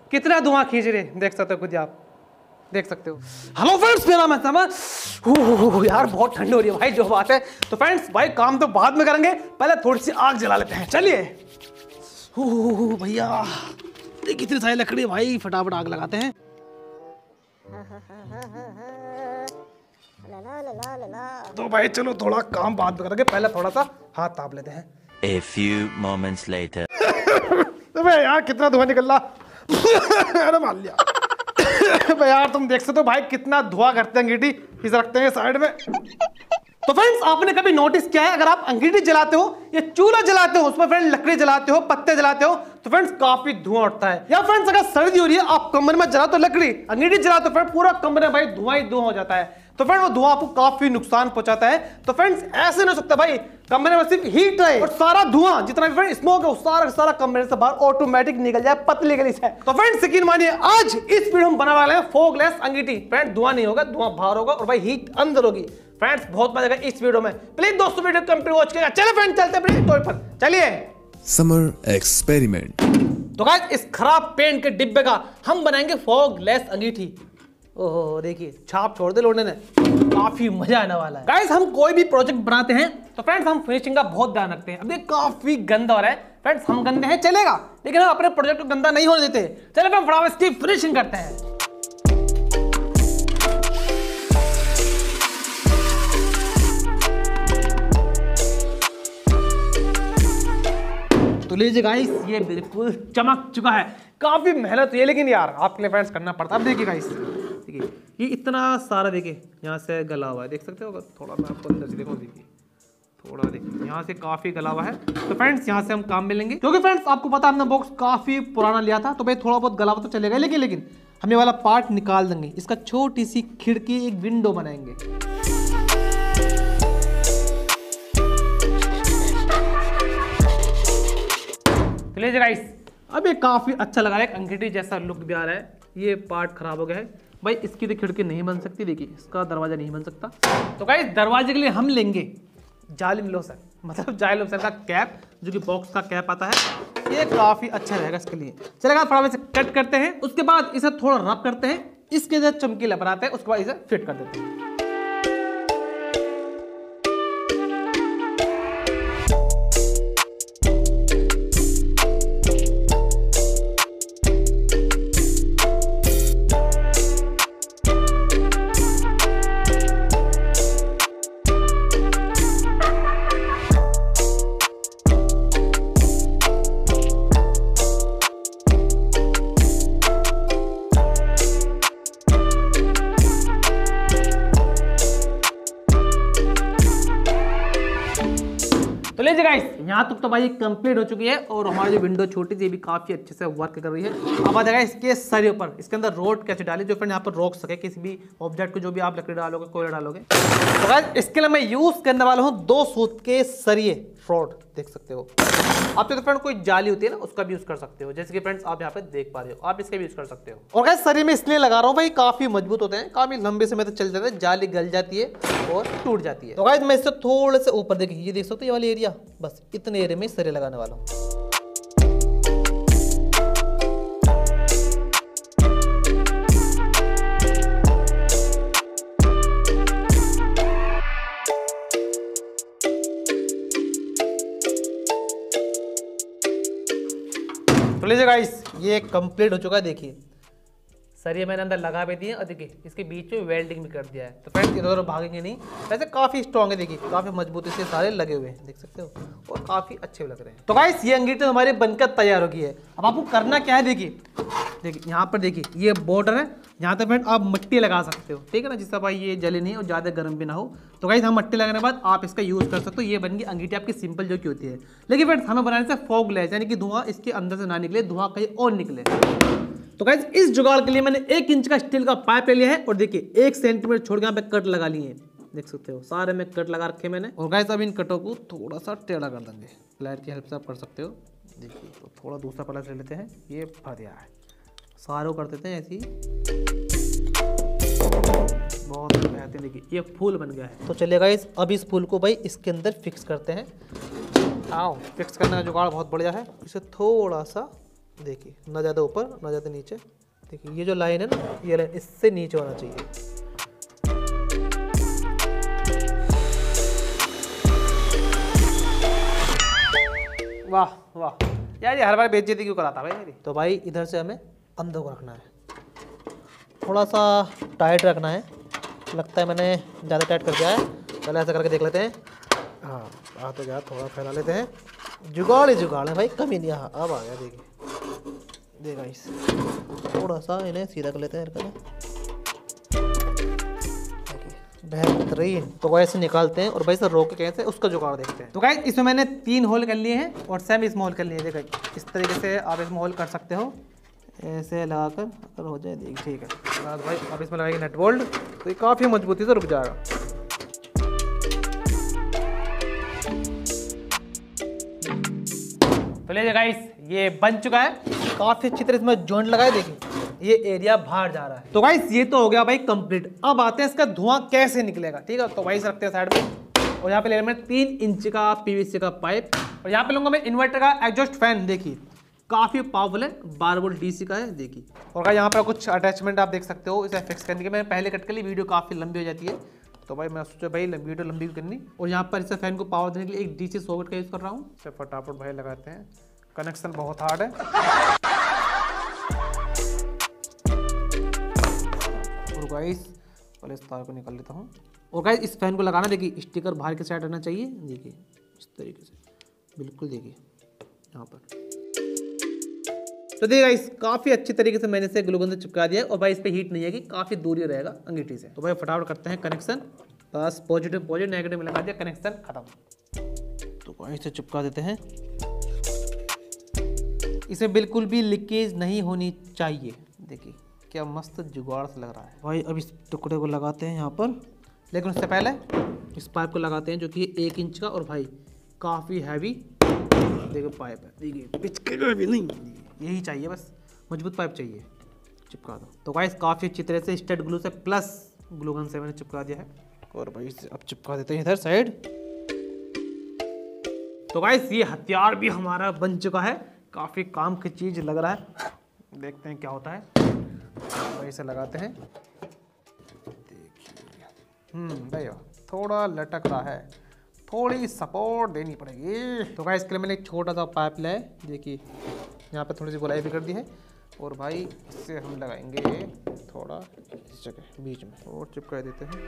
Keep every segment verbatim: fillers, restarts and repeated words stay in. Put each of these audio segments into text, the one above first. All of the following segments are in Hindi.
कितना धुआं खींच रहे, देख सकते हो खुद आप, देख सकते हो। हेलो फ्रेंड्स, मेरा नाम है समर। यार बहुत ठंड हो रही है भाई, जो बात है। तो फ्रेंड्स भाई काम तो बाद में करेंगे, पहले थोड़ी सी आग जला लेते हैं, चलिए। भैया कितनी सारी लकड़ी है भाई, फटाफट आग लगाते हैं। तो भाई चलो थोड़ा काम बाद में करेंगे, पहले थोड़ा सा हाथ ताप लेते हैं। A few moments later. तो भाई यार कितना धुआं निकल रहा। अरे मान लिया। भाई यार तुम देख सकते हो भाई कितना धुआं करते हैं अंगीठी, इसे रखते हैं साइड में। तो फ्रेंड्स आपने कभी नोटिस किया है, अगर आप अंगीठी जलाते हो या चूल्हा जलाते हो, उसमें फ्रेंड लकड़ी जलाते हो, पत्ते जलाते हो, तो फ्रेंड्स काफी धुआं उठता है। या फ्रेंड्स अगर सर्दी हो रही है, आप कमरे में जलाते हो लकड़ी, अंगीठी जलाते हो, फ्रेंड पूरा कमरे में भाई धुआं ही धुआं हो जाता है। तो फ्रेंड वो धुआं आपको काफी नुकसान पहुंचाता है। तो फ्रेंड्स ऐसे नहीं हो सकता भाई, कमरे में सिर्फ हीट रहे और सारा धुआं जितना भी फ्रेंड स्मोक है वो सारा सारा कमरे से बाहर ऑटोमेटिक निकल जाए पतली गली से। तो फ्रेंड्स यकीन मानिए आज इस वीडियो में बनाने वाले हैं फॉगलेस अंगीठी। फ्रेंड धुआं नहीं होगा, धुआं बाहर होगा और भाई हीट अंदर होगी। फ्रेंड्स बहुत मजा आएगा इस वीडियो में, प्लीज दोस्तों वीडियो कंप्लीट वॉच करेगा। चलो फ्रेंड चलते हैं टॉय पर, चलिए। Summer experiment. तो गाइस इस खराब पेंट के डिब्बे का हम बनाएंगे फॉगलेस अंगीठी। ओहो देखिए छाप छोड़ दे लोडने ने, काफी मजा आने वाला है। गाइस हम कोई भी प्रोजेक्ट बनाते हैं तो फ्रेंड्स हम फिनिशिंग का बहुत ध्यान रखते हैं। अब ये काफी गंदा हो रहा है फ्रेंड्स, हम गंदे हैं चलेगा, लेकिन हम अपने प्रोजेक्ट को गंदा नहीं होने देते। चलो हम फटाफट इसकी फिनिशिंग करते हैं। तो लीजिए गाइस ये बिल्कुल चमक चुका है। काफी मेहनत हुई है लेकिन यार आपके लिए फ्रेंड्स करना पड़ता है। अब देखिए गाइस, देखिए ये इतना सारा देखिए यहाँ से गला हुआ है, देख सकते हो। थोड़ा मैं आपको अंदर से देखो, देखिए थोड़ा देखिए यहाँ से काफी गला हुआ है। तो फ्रेंड्स यहाँ से हम काम में लेंगे, क्योंकि फ्रेंड्स आपको पता है हमने बॉक्स काफी पुराना लिया था, तो भाई थोड़ा बहुत गला हुआ तो चलेगा, लेकिन लेकिन हम ये वाला पार्ट निकाल देंगे। इसका छोटी सी खिड़की, एक विंडो बनाएंगे। तो लीजिए गाइस अब ये काफी अच्छा लगा रहा है, एक अंगीठी जैसा लुक भी आ रहा है। ये पार्ट खराब हो गया है भाई, इसकी तो खिड़की नहीं बन सकती, देखिए इसका दरवाजा नहीं बन सकता। तो गाइस दरवाजे के लिए हम लेंगे जालिम लोशन, मतलब जालिम लोशन का कैप, जो कि बॉक्स का कैप आता है। ये काफी अच्छा रहेगा इसके लिए। चलेगा फटाफट से कट करते हैं, उसके बाद इसे थोड़ा रब करते हैं, इसके जैसे चमकीला बनाते हैं, उसके बाद इसे फिट कर देते हैं। तो लीजिए गाइस यहाँ तक तो भाई कंप्लीट हो चुकी है और हमारी जो विंडो छोटी सी भी काफी अच्छे से वर्क कर रही है। अब आ जाएगा इसके सरियों पर, इसके अंदर रोड कैसे डाली जो फ्रेंड यहाँ पर रोक सके किसी भी ऑब्जेक्ट को, जो भी आप लकड़ी डालोगे, कोयला डालोगे। तो गाइस इसके लिए मैं यूज करने वाला हूँ दो सूत के सरिये फ्रॉड, देख सकते हो आप। तो फ्रेंड कोई जाली होती है ना, उसका भी यूज कर सकते हो, जैसे कि फ्रेंड्स आप यहाँ पे देख पा रहे हो, आप इसका भी यूज कर सकते हो। और गाइस सरिये में इसलिए लगा रहा हूँ भाई, काफी मजबूत होते हैं, काफी लंबे समय तक चल जाते हैं, जाली गल जाती है और टूट जाती है। तो गाइस मैं इससे थोड़े से ऊपर देखिए, ये देख सकते हो ये वाली एरिया, बस इतने एरिया में सरिये लगाने वाला हूँ। तो लीजिए गाइस ये कंप्लीट हो चुका है, देखिए सरिये मैंने अंदर लगा भी दिए और देखिए इसके बीच में वेल्डिंग भी कर दिया है। तो फ्रेंड्स इधर उधर भागेंगे नहीं, वैसे काफी स्ट्रॉन्ग है, देखिए काफी मजबूती से सारे लगे हुए हैं, देख सकते हो, और काफी अच्छे भी लग रहे हैं। तो गाइस ये अंगीठी हमारी बनकर तैयार हो गई है। अब आपको करना क्या है, देखिए देखिए यहाँ पर देखिए ये बॉर्डर है, यहाँ तक फ्रेंड आप मिट्टी लगा सकते हो, ठीक है ना, जिससे भाई ये जले नहीं और ज्यादा गर्म भी ना हो। तो गाइस हम मिट्टी लगाने के बाद आप इसका यूज कर सकते हो। ये बन गई अंगीठी आपकी सिंपल जो की होती है, लेकिन फ्रेंड्स हमें बनाने से फॉगलेस, यानी कि धुआं इसके अंदर से ना निकले, धुआं कहीं और निकले। तो गाइस इस जुगाड़ के लिए मैंने एक इंच का स्टील का पाइप ले लिया है और देखिए एक सेंटीमीटर छोड़ के यहाँ पे कट लगा लिए हैं, देख सकते हो सारे में कट लगा रखे मैंने। और गाइस अब इन कटों को थोड़ा सा टेढ़ा कर देंगे, प्लायर की हेल्प से आप कर सकते हो। देखिए तो थोड़ा दूसरा प्लायर ले लेते हैं, ये फट गया है, सारे कर देते हैं ऐसे ही, बहुत बेहतरीन। देखिए ये फूल बन गया है। तो चलिए गाइस अब इस फूल को भाई इसके अंदर फिक्स करते हैं। आओ फिक्स करने का जुगाड़ बहुत बढ़िया है, इसे थोड़ा सा देखिए ना ज़्यादा ऊपर ना ज़्यादा नीचे। देखिए ये जो लाइन है ना, ये लाइन इससे नीचे होना चाहिए। वाह वाह यार, ये हर बार बेइज्जती क्यों कराता भाई मेरी। तो भाई इधर से हमें अंदर को रखना है, थोड़ा सा टाइट रखना है। लगता है मैंने ज़्यादा टाइट कर दिया है, पहले ऐसा करके देख लेते हैं। हाँ आ तो गया, थोड़ा फैला लेते हैं। जुगाड़ ही जुगाड़ है भाई, कमी नहीं। हाँ अब आ गया। देखिए देखा इस थोड़ा सा इन्हें सीधा कर लेते हैं। बेहतरीन। तो वैसे निकालते हैं और भाई से रोक के कैसे उसका जुगाड़ देखते हैं। तो गाइस इसमें मैंने तीन होल कर लिए हैं और सेम इसमें होल कर लिए हैं। देखो इस तरीके से आप इसमें होल कर सकते हो, ऐसे लगाकर अगर हो जाए। देखिए ठीक है भाई, अब इसमें लगाएंगे नट बोल्ट, तो ये काफ़ी मजबूती से रुक जाएगा। तो लीजिए गाइस ये बन चुका है, काफ़ी अच्छी तरह इसमें जॉइंट लगाए। देखिए ये एरिया बाहर जा रहा है। तो गाइस ये तो हो गया भाई कंप्लीट। अब आते हैं इसका धुआं कैसे निकलेगा। ठीक है, तो वही से रखते हैं साइड में। और यहाँ पे ले रहे हैं तीन इंच का पीवीसी का पाइप, और यहाँ पे लूंगा मैं इन्वर्टर का एग्जॉस्ट फैन। देखिए काफ़ी पावरफुल है, बारह वोल्ट डीसी का है। देखिए और गाइस यहाँ पर कुछ अटैचमेंट आप देख सकते हो इसे फिक्स करने के। मैंने पहले कट कर ली, वीडियो काफ़ी लंबी हो जाती है, तो भाई मैं सोचा भाई वीडियो लंबी करनी। और यहाँ पर इसे फैन को पावर देने के लिए एक डीसी सॉकेट का यूज़ कर रहा हूँ। इसे फटाफट भाई लगाते हैं, कनेक्शन बहुत हार्ड है। और गाइस पहले इस तार को निकाल लेता हूँ। और गाइस इस फैन को लगाना, देखिए स्टिकर बाहर के साइड रहना चाहिए। देखिए इस तरीके से बिल्कुल, देखिए यहाँ पर। तो देखिए गाइस काफ़ी अच्छी तरीके से मैंने इसे ग्लूगन से चिपका दिया है, और भाई इस पर हीट नहीं आएगी, काफ़ी दूरी रहेगा अंगीठी से। तो भाई फटाफट करते हैं कनेक्शन। बस पॉजिटिव पॉजिटिव नेगेटिव में लगा दिया, कनेक्शन खत्म। तो भाई इसे चिपका देते हैं। इसे बिल्कुल भी लीकेज नहीं होनी चाहिए। देखिए क्या मस्त जुगाड़ से लग रहा है भाई। अब इस टुकड़े को लगाते हैं यहाँ पर, लेकिन उससे पहले इस पाइप को लगाते हैं जो कि एक इंच का और भाई काफ़ी हैवी देखो पाइप है। देखिए पिचकेगा भी नहीं, यही चाहिए, बस मजबूत पाइप चाहिए। चिपका दो। तो गाइस काफ़ी अच्छी तरह से स्टेट ग्लू से प्लस ग्लूगन से मैंने चिपका दिया है। और भाई इसे अब चिपका देते हैं इधर साइड। तो गाइस ये हथियार भी हमारा बन चुका है, काफ़ी काम की चीज़ लग रहा है। देखते हैं क्या होता है। भाई इसे लगाते हैं। देखिए हम्म भाई थोड़ा लटक रहा है, थोड़ी सपोर्ट देनी पड़ेगी। तो गाइस इसके लिए मैंने एक छोटा सा पाइप लिया है। देखिए यहाँ पे थोड़ी सी गोलाई भी कर दी है, और भाई इससे हम लगाएंगे थोड़ा इस जगह बीच में और चिपका देते हैं।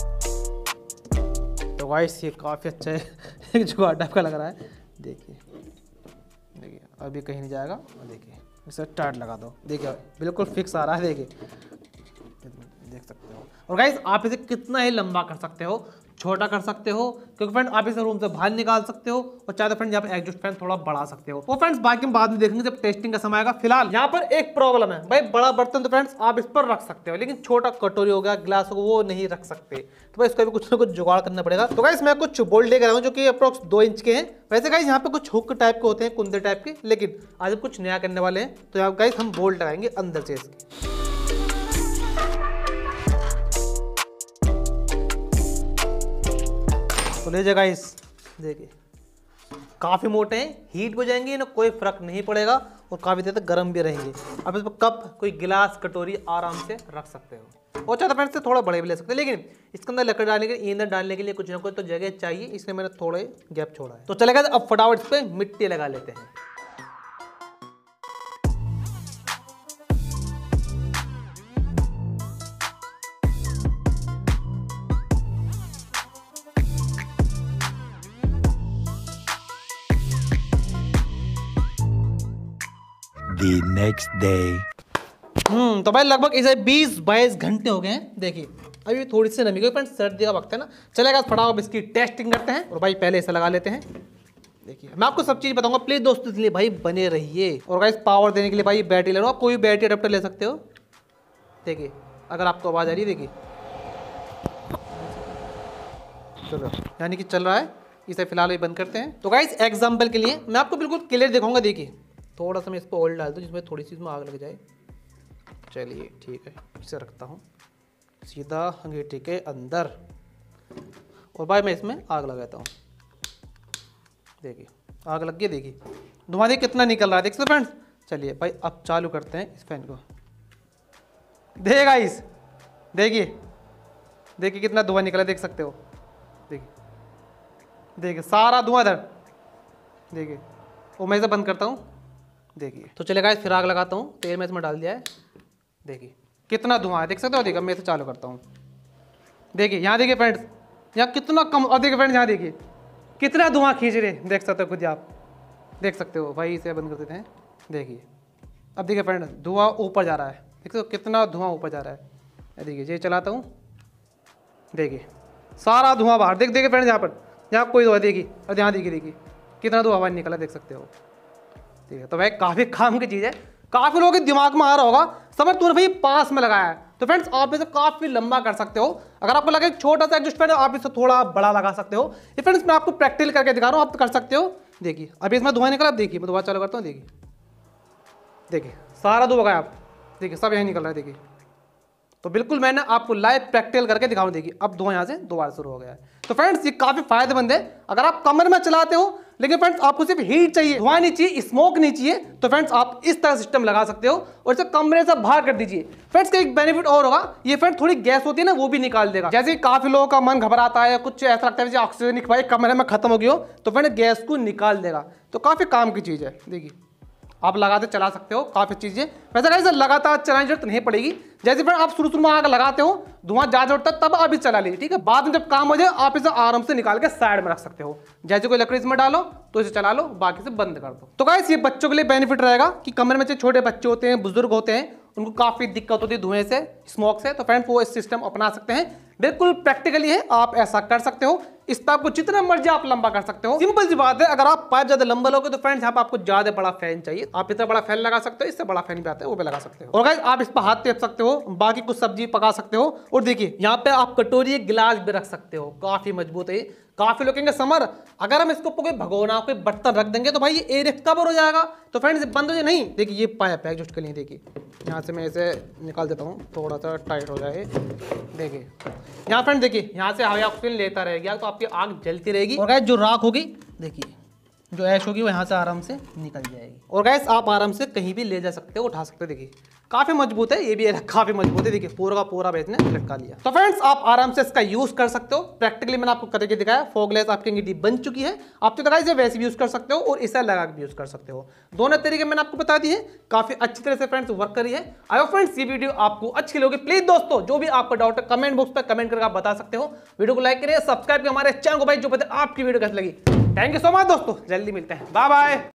तो गाइस ये काफ़ी अच्छा है, एक जुगाड़ टाइप का लग रहा है। देखिए देखिए अभी कहीं नहीं जाएगा। देखिए इसे टाइट लगा दो, देखिए बिल्कुल फिक्स आ रहा है। देखिए देख सकते हो। और गाइस आप इसे कितना ही लंबा कर सकते हो, छोटा कर सकते हो, क्योंकि फ्रेंड आप इसे रूम से बाहर निकाल सकते हो। और चाहे तो फ्रेंड यहाँ पे एग्जॉस्ट फैन थोड़ा बढ़ा सकते हो। वो फ्रेंड्स बाकी हम बाद में देखेंगे जब टेस्टिंग का समय आएगा। फिलहाल यहाँ पर एक प्रॉब्लम है भाई, बड़ा बर्तन तो फ्रेंड्स आप इस पर रख सकते हो, लेकिन छोटा कटोरी हो गया, गिलास हो गया, वो नहीं रख सकते। तो भाई इसका भी कुछ ना कुछ जुगाड़ करना पड़ेगा। तो गाइस मैं कुछ बोल्ट लेकर आया हूँ जो कि अप्रोक्स दो इंच के हैं। वैसे गाइस यहाँ पे कुछ हुक टाइप के होते हैं, कुंदे टाइप के, लेकिन आज हम कुछ नया करने वाले हैं। तो यहाँ गाइस हम बोल्ट लगाएंगे अंदर से इसके। तो ले जाएगा इस, देखिए काफ़ी मोटे हैं, हीट हो जाएंगे ना, कोई फर्क नहीं पड़ेगा, और काफ़ी देर तक गर्म भी रहेंगे। अब इस पर कप, कोई गिलास, कटोरी आराम से रख सकते हो। और चाहता फ्रेंड्स से थोड़ा बड़े भी ले सकते हैं, लेकिन इसके अंदर लकड़ी डालने के लिए, ईंधन डालने के लिए कुछ ना कुछ तो जगह चाहिए, इसलिए मैंने थोड़े गैप छोड़ा है। तो चलेगा अब फटाफट इस पर मिट्टी लगा लेते हैं। The next day. हम्म तो भाई लगभग इसे बीस बाईस घंटे हो गए हैं। देखिए अभी थोड़ी सी नमी, क्योंकि सर्दी का वक्त है ना। चलेगा फटाफट इसकी टेस्टिंग करते हैं। और भाई पहले इसे लगा लेते हैं। देखिए मैं आपको सब चीज़ बताऊंगा, प्लीज दोस्तों इसलिए भाई बने रहिए। और गाइस पावर देने के लिए भाई बैटरी ले लो, आप कोई बैटरी अडेप्टर ले सकते हो। देखिए अगर आपको आवाज़ आ रही है, देखिए चलो यानी कि चल रहा है। इसे फिलहाल भी बंद करते हैं। तो गाइस एग्जाम्पल के लिए मैं आपको बिल्कुल क्लियर दिखाऊंगा। देखिए थोड़ा सा मैं इस पर ऑयल डाल दूँ जिसमें थोड़ी सी इसमें आग लग जाए। चलिए ठीक है, इसे रखता हूँ सीधा अंगीठी के अंदर, और भाई मैं इसमें आग लगाता हूँ। देखिए आग लग गई, देखिए धुआं देखिए कितना निकल रहा है। देख सकते फ्रेंड्स, चलिए भाई अब चालू करते हैं इस फैन को। देखिए गाइस, देखिए देखिए कितना धुआं निकला, देख सकते हो। देखिए देखिए सारा धुआं इधर, देखिए। वो मैं इसे बंद करता हूँ, देखिए। तो चले गाइस फिर आग लगाता हूँ, तेल में इसमें डाल दिया है, देखिए कितना धुआं है, देख सकते हो। देखिए मैं इसे चालू करता हूँ, देखिए यहाँ देखिए फ्रेंड्स, यहाँ कितना कम। और देखिए फ्रेंड्स यहाँ देखिए कितना धुआं खींच रहे, देख सकते हो खुद आप, देख सकते हो भाई। इसे बंद कर देते हैं, देखिए। अब देखिए फ्रेंड्स धुआं ऊपर जा रहा है, देख सकते हो कितना धुआं ऊपर जा रहा है। देखिए ये चलाता हूँ, देखिए सारा धुआं बाहर, देख देखिए फ्रेंड्स यहाँ पर, यहाँ कोई धुआं, देखिए। और यहाँ देखिए देखिए कितना धुआं बाहर निकला, देख सकते हो। ठीक है, तो भाई काफ़ी काम की चीज़ है। काफ़ी लोगों के दिमाग में आ रहा होगा समर तूने भाई पास में लगाया है, तो फ्रेंड्स आप इसे काफ़ी लंबा कर सकते हो। अगर आपको लगे छोटा सा एडजस्ट फैन है, आप इसे थोड़ा बड़ा लगा सकते हो। ये फ्रेंड्स मैं आपको प्रैक्टिकल करके दिखा रहा हूँ, आप कर सकते हो। देखिए अभी इसमें धुआं निकला, देखिए मैं दोबारा चालू करता हूँ, देखिए देखिए सारा धुआं गया, आप देखिए सब यहीं निकल रहा है, देखिए। तो बिल्कुल मैंने आपको लाइव प्रैक्टिकल करके दिखाऊं, देखिए अब धुआं यहाँ से दोबारा शुरू हो गया है। तो फ्रेंड्स ये काफ़ी फायदेमंद है अगर आप कमर में चलाते हो, लेकिन फ्रेंड्स आपको सिर्फ हीट चाहिए, धुआं नहीं चाहिए, स्मोक नहीं चाहिए, तो फ्रेंड्स आप इस तरह सिस्टम लगा सकते हो और इसे कमरे से बाहर कर दीजिए। फ्रेंड्स का एक बेनिफिट और होगा, ये फ्रेंड्स थोड़ी गैस होती है ना, वो भी निकाल देगा। जैसे काफ़ी लोगों का मन घबराता है, कुछ ऐसा लगता है जैसे ऑक्सीजन भाई कमरे में खत्म हो गई हो, तो फ्रेंड्स गैस को निकाल देगा। तो काफ़ी काम की चीज़ है, देखिए आप लगाते चला सकते हो, काफ़ी चीज़ें। वैसे गाइस लगातार चलाने की जरूरत नहीं पड़ेगी। जैसे फ्रेंड आप शुरू शुरू में आग लगाते हो, धुआं ज़्यादा उठता है, तब आप इसे चला लीजिए, ठीक है। बाद में जब काम हो जाए आप इसे आराम से निकाल के साइड में रख सकते हो। जैसे कोई लकड़ी इसमें डालो तो इसे चला लो, बाकी से बंद कर दो। तो गाइस ये बच्चों के लिए बेनिफिट रहेगा कि कमरे में छोटे बच्चे होते हैं, बुजुर्ग होते हैं, उनको काफ़ी दिक्कत होती है धुएं से, स्मोक से, तो फ्रेंड्स वो इस सिस्टम अपना सकते हैं। बिल्कुल प्रैक्टिकली है, आप ऐसा कर सकते हो। इस ताप को जितना मर्जी आप लंबा कर सकते हो। सिंपल सी बात है, अगर आप पाइप ज्यादा लंबा लोगे तो फ्रेंड्स यहाँ पे आपको ज्यादा बड़ा फैन चाहिए। आप इतना बड़ा फैन लगा सकते हो, इससे बड़ा फैन भी आता है वो भी लगा सकते हो। और गाइस आप इस पर हाथ टेप सकते हो, बाकी कुछ सब्जी पका सकते हो। और देखिए यहाँ पे आप कटोरी गिलास भी रख सकते हो, काफी मजबूत है। काफी लोग कहेंगे समर अगर हम इसको कोई भगोना कोई बर्तन रख देंगे तो भाई ये एरिया कवर हो जाएगा, तो फ्रेंड्स बंद हो जाए। नहीं, देखिए ये पाइप है एडजस्ट के लिए, देखिए यहाँ से मैं इसे निकाल देता हूँ, थोड़ा सा टाइट हो जाए। देखिए यहाँ फ्रेंड देखिए यहाँ से हवा ऑक्सीजन लेता रहेगा तो आपकी आग जलती रहेगी। और गाइस जो राख होगी, देखिए जो ऐश होगी वो यहाँ से आराम से निकल जाएगी। और गाइस आप आराम से कहीं भी ले जा सकते हो, उठा सकते हो। देखिए काफी मजबूत है, ये भी काफी मजबूत है। देखिए पूरा का पूरा बेच ने लटका लिया। तो फ्रेंड्स आप आराम से इसका यूज कर सकते हो। प्रैक्टिकली मैंने आपको करके दिखाया। फॉग लेस आपकी अंगीठी बन चुकी है, आप तो गाइस वैसे भी यूज कर सकते हो और इसे लगा के भी यूज कर सकते हो। दोनों तरीके मैंने आपको बता दिए, काफी अच्छी तरह से फ्रेंड्स वर्क करी है। आई होप फ्रेंड्स ये वीडियो आपको अच्छी लगी। प्लीज दोस्तों जो भी आपका डाउट है कमेंट बॉक्स पर कमेंट करके आप बता सकते हो। वीडियो को लाइक करिए, सब्सक्राइब करिए हमारे चैनल को भाई, जो पता आपकी वीडियो कैसी लगी। थैंक यू सो मच दोस्तों, जल्दी मिलते हैं, बाय बाय।